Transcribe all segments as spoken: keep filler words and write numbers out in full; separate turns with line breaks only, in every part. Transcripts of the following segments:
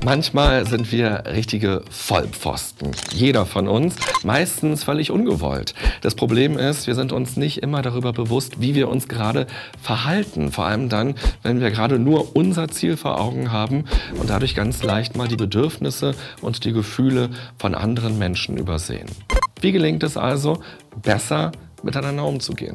Manchmal sind wir richtige Vollpfosten. Jeder von uns, meistens völlig ungewollt. Das Problem ist, wir sind uns nicht immer darüber bewusst, wie wir uns gerade verhalten. Vor allem dann, wenn wir gerade nur unser Ziel vor Augen haben und dadurch ganz leicht mal die Bedürfnisse und die Gefühle von anderen Menschen übersehen. Wie gelingt es also, besser miteinander umzugehen?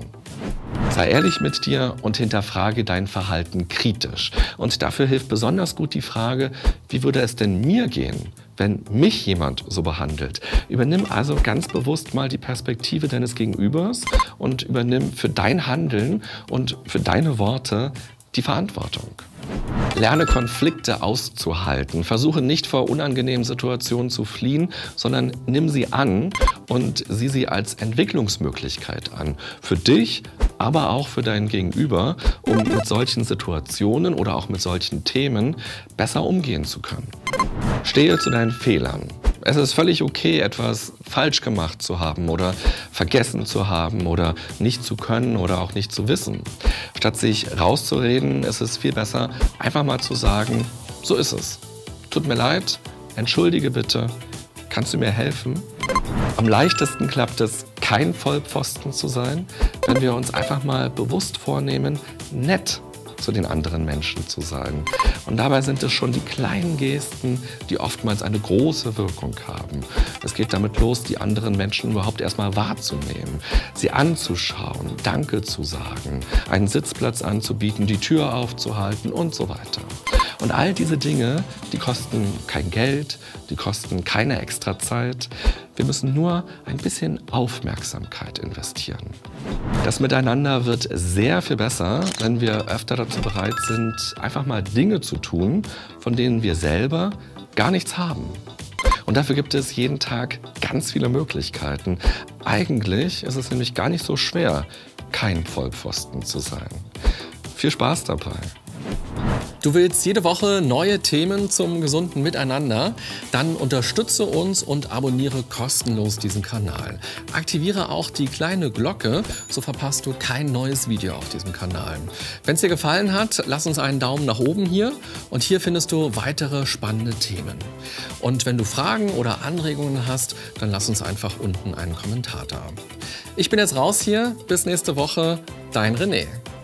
Sei ehrlich mit dir und hinterfrage dein Verhalten kritisch. Und dafür hilft besonders gut die Frage, wie würde es denn mir gehen, wenn mich jemand so behandelt? Übernimm also ganz bewusst mal die Perspektive deines Gegenübers und übernimm für dein Handeln und für deine Worte die Verantwortung. Lerne Konflikte auszuhalten. Versuche nicht vor unangenehmen Situationen zu fliehen, sondern nimm sie an und sieh sie als Entwicklungsmöglichkeit an. Für dich, aber auch für dein Gegenüber, um mit solchen Situationen oder auch mit solchen Themen besser umgehen zu können. Stehe zu deinen Fehlern. Es ist völlig okay, etwas falsch gemacht zu haben oder vergessen zu haben oder nicht zu können oder auch nicht zu wissen. Statt sich rauszureden, ist es viel besser, einfach mal zu sagen, so ist es. Tut mir leid, entschuldige bitte, kannst du mir helfen? Am leichtesten klappt es, kein Vollpfosten zu sein, wenn wir uns einfach mal bewusst vornehmen, nett zu den anderen Menschen zu sein. Und dabei sind es schon die kleinen Gesten, die oftmals eine große Wirkung haben. Es geht damit los, die anderen Menschen überhaupt erstmal wahrzunehmen, sie anzuschauen, Danke zu sagen, einen Sitzplatz anzubieten, die Tür aufzuhalten und so weiter. Und all diese Dinge, die kosten kein Geld, die kosten keine extra Zeit. Wir müssen nur ein bisschen Aufmerksamkeit investieren. Das Miteinander wird sehr viel besser, wenn wir öfter dazu bereit sind, einfach mal Dinge zu tun, von denen wir selber gar nichts haben. Und dafür gibt es jeden Tag ganz viele Möglichkeiten. Eigentlich ist es nämlich gar nicht so schwer, kein Vollpfosten zu sein. Viel Spaß dabei!
Du willst jede Woche neue Themen zum gesunden Miteinander? Dann unterstütze uns und abonniere kostenlos diesen Kanal. Aktiviere auch die kleine Glocke, so verpasst du kein neues Video auf diesem Kanal. Wenn es dir gefallen hat, lass uns einen Daumen nach oben hier und hier findest du weitere spannende Themen. Und wenn du Fragen oder Anregungen hast, dann lass uns einfach unten einen Kommentar da. Ich bin jetzt raus hier, bis nächste Woche, dein René.